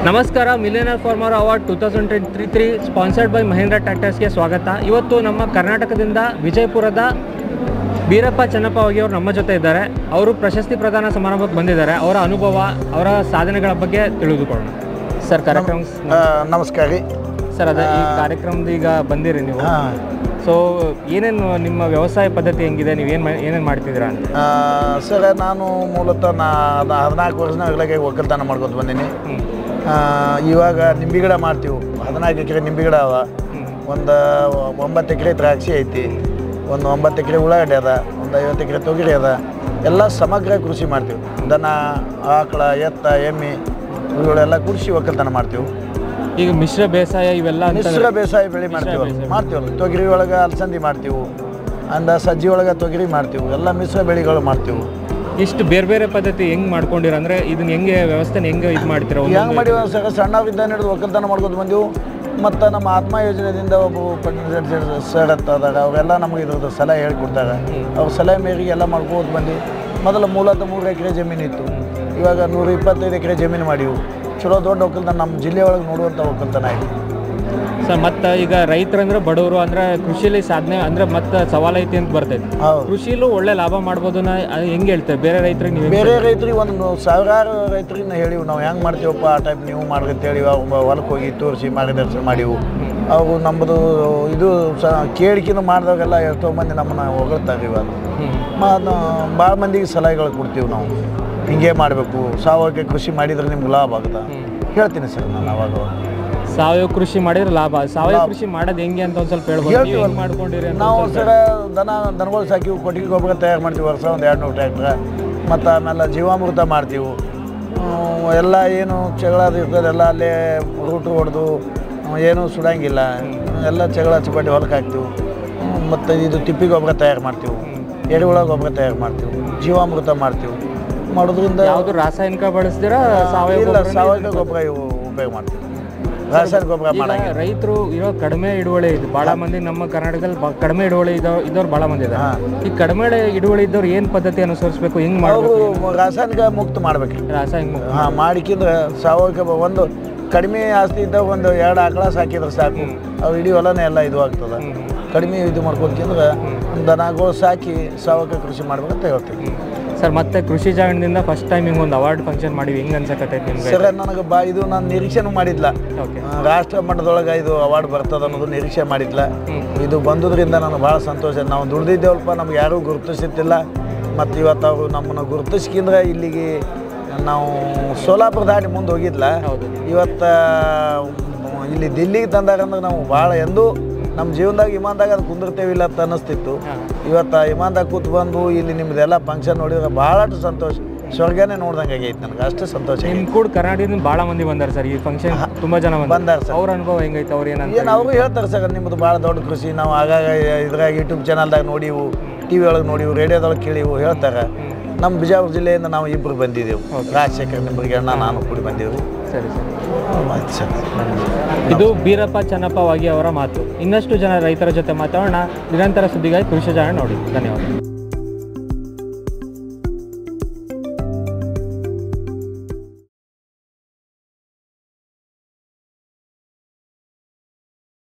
ನಮಸ್ಕಾರ. Millionaire farmer award 2023 sponsored by Mahindra ಟ್ರ್ಯಾಕ್ಟರ್ಸ್ಗೆ ಸ್ವಾಗತ. ಇವತ್ತು ನಮ್ಮ ಕರ್ನಾಟಕದಿಂದ ವಿಜಯಪುರದ ಬೀರಪ್ಪ ಚೆನ್ನಪ್ಪ ಅವರು ನಮ್ಮ ಜೊತೆ ಇದ್ದಾರೆ. ಅವರು ಪ್ರಶಸ್ತಿ ಪ್ರದಾನ ಸಮಾರಂಭಕ್ಕೆ ಬಂದಿದ್ದಾರೆ. ಅವರ ಅನುಭವ, ಅವರ ಸಾಧನೆಗಳ ಬಗ್ಗೆ ತಿಳಿದುಕೊಳ್ಳೋಣ. ಸರ್, ಕಾರ್ಯಕ್ರಮ ನಮಸ್ಕಾರ ರೀ ಸರ್. ಅದೇ ಈ ಕಾರ್ಯಕ್ರಮದ ಈಗ ಬಂದಿರಿ ನೀವು. ಸೊ ಏನೇನು ನಿಮ್ಮ ವ್ಯವಸಾಯ ಪದ್ಧತಿ ಹೆಂಗಿದೆ, ನೀವು ಏನೇನು ಮಾಡ್ತಿದ್ದೀರಾ ಅಂತ? ಸರ್, ನಾನು ಮೂಲತಃ 14 ವರ್ಷನಾಗಲಾಗೆ ಒಕ್ಕಲ್ತನ ಮಾಡ್ಕೊತ ಬಂದೀನಿ. ಇವಾಗ ನಿಂಬೆ ಗಿಡ ಮಾಡ್ತೀವಿ. 14 ಎಕರೆ ನಿಂಬೆ ಗಿಡ ಅವ, ಒಂದು 9 ಎಕರೆ ದ್ರಾಕ್ಷಿ ಐತಿ, ಒಂದು 9 ಎಕರೆ ಉಳ್ಳಾಗಡ್ಡೆ ಅದ, ಒಂದು 50 ಎಕರೆ ತೊಗರಿ ಅದ. ಎಲ್ಲ ಸಮಗ್ರ ಕೃಷಿ ಮಾಡ್ತೀವಿ. ದನ, ಆಕಳ, ಎತ್ತ, ಎಮ್ಮೆ ಇವುಗಳೆಲ್ಲ ಕೃಷಿ ಒಕ್ಕಲ್ತನ ಮಾಡ್ತೀವಿ. ಈಗ ಮಿಶ್ರ ಬೇಸಾಯ ಇವೆಲ್ಲ ಮಿಶ್ರ ಬೇಸಾಯ ಬೆಳೆ ಮಾಡ್ತೀವಲ್ಲ. ತೊಗರಿ ಒಳಗೆ ಅಲಸಂದಿ ಮಾಡ್ತೀವಿ, ಸಜ್ಜಿ ಒಳಗೆ ತೊಗರಿ ಮಾಡ್ತೀವಿ. ಎಲ್ಲ ಮಿಶ್ರ ಬೆಳೆಗಳು ಮಾಡ್ತೀವಿ. ಇಷ್ಟು ಬೇರೆ ಬೇರೆ ಪದ್ಧತಿ ಹೆಂಗೆ ಮಾಡ್ಕೊಂಡಿರ ಅಂದರೆ ಇದನ್ನ ಹೆಂಗೆ ವ್ಯವಸ್ಥೆ ಹೆಂಗೆ ಇದು ಮಾಡ್ತೀರ? ಹೆಂಗೆ ಮಾಡಿವ ಸರ್, ಸಣ್ಣವಿದ್ದ ಹಿಡಿದು ಒಕ್ಕಲ್ತನ ಮಾಡ್ಕೊಂಡು ಬಂದೆವು. ಮತ್ತು ನಮ್ಮ ಆತ್ಮ ಯೋಜನೆಯಿಂದ ಒಬ್ಬ ಸರ್ ಅದಾರ, ಅವರೆಲ್ಲ ನಮಗೆ ಇದ್ರದ್ದು ಸಲಹೆ ಹೇಳ್ಕೊಡ್ತಾರೆ. ಅವ್ರ ಸಲಹೆ ಮೇರೆಗೆ ಎಲ್ಲ ಮಾಡ್ಕೋತ ಬಂದು ಮೊದಲು ಮೂಲತಃ 3 ಎಕರೆ ಜಮೀನು ಇತ್ತು. ಇವಾಗ 125 ಎಕರೆ ಜಮೀನು ಮಾಡಿವು. ಚಲೋ ದೊಡ್ಡ ಒಕ್ಕಲ್ತನ ನಮ್ಮ ಜಿಲ್ಲೆ ಒಳಗೆ ನೋಡುವಂಥ ಒಕ್ಕಲ್ತನ ಆಯಿತು ಸರ್. ಮತ್ತು ಈಗ ರೈತರಂದ್ರೆ ಬಡವರು ಅಂದರೆ ಕೃಷಿಲಿ ಸಾಧನೆ ಅಂದರೆ ಮತ್ತೆ ಸವಾಲೈತಿ ಅಂತ ಬರ್ತೈತೆ. ಕೃಷಿಲೂ ಒಳ್ಳೆ ಲಾಭ ಮಾಡ್ಬೋದು ಹೆಂಗೆ ಹೇಳ್ತೇವೆ ಬೇರೆ ರೈತರಿಗೆ? ನೀವು ಬೇರೆ ರೈತರಿಗೆ ಒಂದು ಸಾವಿರಾರು ರೈತರಿಗೆ ಹೇಳಿವು, ನಾವು ಹೆಂಗೆ ಮಾಡ್ತೀವಪ್ಪ ಆ ಟೈಪ್ ನೀವು ಮಾಡ್ರಿ ಅಂತೇಳಿ ಹೊಲಕ್ಕೆ ಹೋಗಿ ತೋರಿಸಿ ಮಾರ್ಗದರ್ಶನ ಮಾಡಿವು. ಅವು ನಮ್ಮದು ಇದು ಕೇಳಿಕಿನ ಮಾಡಿದಾಗೆಲ್ಲ ಎಷ್ಟೋ ಮಂದಿ ನಮ್ಮನ್ನು ಹೊಗಳ್ತಾರೆ. ಇವಾಗ ಭಾಳ ಮಂದಿಗೆ ಸಲಹೆಗಳು ಕೊಡ್ತೀವಿ ನಾವು. ಹಿಂಗೆ ಮಾಡಬೇಕು, ಸಾವಯವ ಕೃಷಿ ಮಾಡಿದ್ರೆ ನಿಮ್ಗೆ ಲಾಭ ಆಗುತ್ತೆ ಹೇಳ್ತೀನಿ ಸರ್. ನಾನು ಅವಾಗ ಸಾವಯವ ಕೃಷಿ ಮಾಡಿದ್ರೆ ಲಾಭ. ಸಾವಯವ ಕೃಷಿ ಮಾಡೋದು ಹೆಂಗೆ ಅಂತ ಒಂದು ಸ್ವಲ್ಪ ಹೇಳ್ಬೋದು. ಮಾಡ್ಕೊಂಡಿರಿ ನಾವು ಸರ ದನಗಳು ಸಾಕಿವು, ಕೊಟ್ಟಿಗೆ ಗೊಬ್ಬರ ತಯಾರು ಮಾಡ್ತೀವಿ ವರ್ಷ ಒಂದು 200 ಟ್ರ್ಯಾಕ್ಟ್ರ. ಮತ್ತು ಆಮೇಲೆ ಜೀವಾಮೃತ ಮಾಡ್ತೀವಿ. ಎಲ್ಲ ಏನು ಜಗಳದು ಇರ್ತದೆ ಎಲ್ಲ ಅಲ್ಲೇ ರೂಟು ಹೊಡೆದು ಏನೂ ಸುಡಂಗಿಲ್ಲ. ಎಲ್ಲ ಜಗಳ ಚಪಾಟಿ ಹೊಲಕ್ಕೆ ಹಾಕ್ತೀವಿ. ಮತ್ತು ಇದು ತಿಪ್ಪಿ ಗೊಬ್ಬರ ತಯಾರು ಮಾಡ್ತೀವಿ, ಎರೆಹುಳ ಗೊಬ್ಬರ ತಯಾರು ಮಾಡ್ತೀವಿ, ಜೀವಾಮೃತ ಮಾಡ್ತೀವಿ. ಮಾಡೋದ್ರಿಂದ ಯಾವುದು ರಾಸಾಯನಿಕ ಬಳಸ್ತೀರಾ? ಸಾವಯವ ಗೊಬ್ಬರ ಉಪಯೋಗ ಮಾಡ್ತೀವಿ. ರಾಸಾಯನಿಕ ಗೊಬ್ಬರ ಮಾಡಂಗಿಲ್ಲ. ರೈತರು ಇರೋ ಕಡಿಮೆ ಹಿಡುವಳಿ ಇದೆ. ಭಾಳ ಮಂದಿ ನಮ್ಮ ಕರ್ನಾಟಕದಲ್ಲಿ ಕಡಿಮೆ ಹಿಡುವಳಿ ಇದ್ದವ್ರು ಭಾಳ ಮಂದಿ ಇದ್ದಾರೆ. ಈ ಕಡಿಮೆ ಹಿಡುವಳಿ ಇದ್ದವ್ರು ಏನು ಪದ್ಧತಿ ಅನುಸರಿಸಬೇಕು, ಹೆಂಗೆ ಮಾಡಬೇಕು? ರಾಸಾಯನಿಕ ಮುಕ್ತ ಮಾಡ್ಬೇಕು. ರಾಸಾಯನಿಕ ಮಾಡಿಕಿಂದ್ರೆ ಸಾವಯವ ಒಂದು ಕಡಿಮೆ ಆಸ್ತಿ ಇದ್ದಾಗ ಒಂದು 2 ಆಕಳ ಸಾಕಿದ್ರೆ ಸಾಕು. ಅವು ಇಡೀ ಹೊಲನೇ ಎಲ್ಲ ಇದು ಆಗ್ತದೆ. ಕಡಿಮೆ ಇದು ಮಾಡ್ಕೊಳ್ತಿಂದ್ರೆ ದನಗಳು ಸಾಕಿ ಸಾವಯವ ಕೃಷಿ ಮಾಡ್ಬೇಕಂತ ಹೇಳ್ತೀವಿ ಸರ್. ಮತ್ತೆ ಕೃಷಿ ಜಾಗದಿಂದ ಫಸ್ಟ್ ಟೈಮ್ ಹಿಂಗೆ ಒಂದು ಅವಾರ್ಡ್ ಫಂಕ್ಷನ್ ಮಾಡಿವಿ, ಹೆಂಗೆ ಅನ್ಸಕತ್ತೈತೆ ನಿಮ್ಗೆ? ಸರ್, ನನಗೆ ಇದು ನಾನು ನಿರೀಕ್ಷೆನೂ ಮಾಡಿದ್ಲ. ರಾಷ್ಟ್ರ ಮಟ್ಟದೊಳಗೆ ಇದು ಅವಾರ್ಡ್ ಬರ್ತದೆ ಅನ್ನೋದು ನಿರೀಕ್ಷೆ ಮಾಡಿದ್ಲ. ಇದು ಬಂದದ್ರಿಂದ ನನಗೆ ಭಾಳ ಸಂತೋಷ. ನಾವು ದುಡ್ದಿದ್ದೇವಲ್ಪ, ನಮ್ಗೆ ಯಾರೂ ಗುರುತಿಸುತ್ತಿಲ್ಲ. ಮತ್ತು ಇವತ್ತು ಅವರು ನಮ್ಮನ್ನು ಗುರುತಿಸ್ಕಿಂದ್ರೆ ಇಲ್ಲಿಗೆ ನಾವು ಸೋಲಾಪುರ ದಾಟಿ ಮುಂದೆ ಹೋಗಿದ್ಲ. ಇವತ್ತು ಇಲ್ಲಿ ದಿಲ್ಲಿಗೆ ತಂದಾಗಂದ್ರೆ ನಾವು ಭಾಳ ಎಂದೂ ನಮ್ಮ ಜೀವನದಾಗ ವಿಮಾನದಾಗ ಅದು ಕುಂದಿರ್ತೇವಿಲ್ಲ ಅಂತ ಅನ್ನಿಸ್ತಿತ್ತು. ಇವತ್ತು ವಿಮಾನದಾಗ ಕೂತು ಬಂದು ಇಲ್ಲಿ ನಿಮ್ಮದೆಲ್ಲ ಫಂಕ್ಷನ್ ನೋಡಿದ್ರೆ ಭಾಳಷ್ಟು ಸಂತೋಷ, ಸ್ವರ್ಗನೇ ನೋಡ್ದಂಗೆ ಆಗೈತೆ ನನಗೆ. ಅಷ್ಟು ಸಂತೋಷ. ನಿಮ್ಮ ಕೂಡ ಕರ್ನಾಟಕದಿಂದ ಭಾಳ ಮಂದಿ ಬಂದಾರೆ ಸರ್ ಈ ಫಂಕ್ಷನ್. ತುಂಬ ಜನ ಬಂದಾರೆ ಸರ್. ಅವ್ರ ಅನುಭವ ಹೆಂಗೈತೆ? ಅವ್ರು ಏನು ಅವರು ಹೇಳ್ತಾರೆ ಸರ್, ನಿಮ್ಮದು ಭಾಳ ದೊಡ್ಡ ಕೃಷಿ, ನಾವು ಆಗಾಗ ಇದ್ರಾಗ ಯೂಟ್ಯೂಬ್ ಚಾನಲ್ದಾಗ ನೋಡಿವು, ಟಿ ವಿ ಒಳಗೆ ನೋಡಿವು, ರೇಡಿಯೋದೊಳಗೆ ಕೇಳಿವು ಹೇಳ್ತಾರೆ. ನಮ್ಮ ಬಿಜಾಪುರ ಜಿಲ್ಲೆಯಿಂದ ನಾವು 2 ಬಂದಿದ್ದೆವು. ರಾಜಶೇಖರ್ ನಿಂಬರಿಗೆ ನಾನು ಕೂಡಿ ಬಂದೀವಿ. ಸರಿ ಸರ್. ಇದು ಬೀರಪ್ಪ ಚೆನ್ನಪ್ಪ ಅವರ ಮಾತು. ಇನ್ನಷ್ಟು ಜನ ರೈತರ ಜೊತೆ ಮಾತಾಡೋಣ. ನಿರಂತರ ಸುದ್ದಿಗಾಗಿ ಕೃಷಿ ಜಾಣ ನೋಡಿ. ಧನ್ಯವಾದ.